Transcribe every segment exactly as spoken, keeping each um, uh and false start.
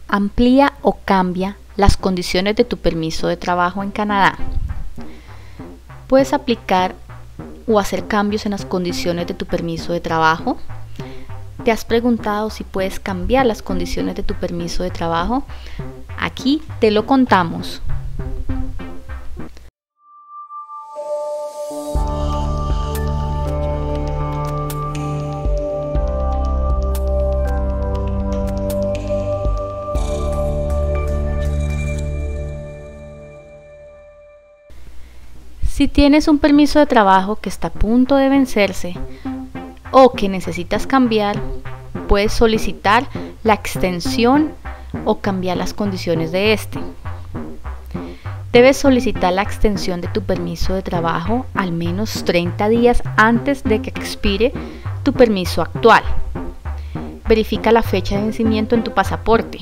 Amplía o cambia las condiciones de tu permiso de trabajo en Canadá. Puedes aplicar o hacer cambios en las condiciones de tu permiso de trabajo. ¿Te has preguntado si puedes cambiar las condiciones de tu permiso de trabajo? Aquí te lo contamos. Si tienes un permiso de trabajo que está a punto de vencerse o que necesitas cambiar, puedes solicitar la extensión o cambiar las condiciones de este. Debes solicitar la extensión de tu permiso de trabajo al menos treinta días antes de que expire tu permiso actual. Verifica la fecha de vencimiento en tu pasaporte.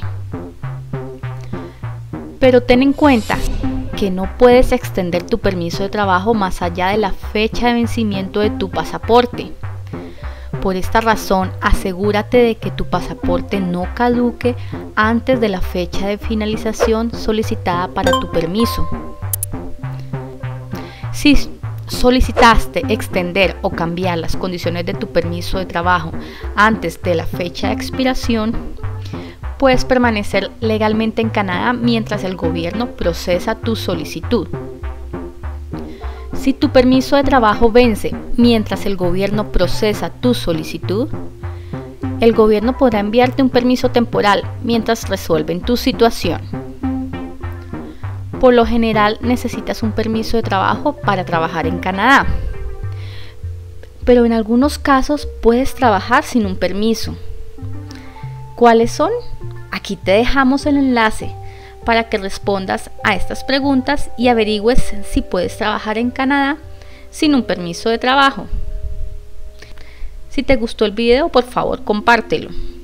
Pero ten en cuenta que no puedes extender tu permiso de trabajo más allá de la fecha de vencimiento de tu pasaporte. Por esta razón, asegúrate de que tu pasaporte no caduque antes de la fecha de finalización solicitada para tu permiso. Si solicitaste extender o cambiar las condiciones de tu permiso de trabajo antes de la fecha de expiración, puedes permanecer legalmente en Canadá mientras el gobierno procesa tu solicitud. Si tu permiso de trabajo vence mientras el gobierno procesa tu solicitud, el gobierno podrá enviarte un permiso temporal mientras resuelven tu situación. Por lo general necesitas un permiso de trabajo para trabajar en Canadá, pero en algunos casos puedes trabajar sin un permiso. ¿Cuáles son? Aquí te dejamos el enlace para que respondas a estas preguntas y averigües si puedes trabajar en Canadá sin un permiso de trabajo. Si te gustó el video, por favor, compártelo.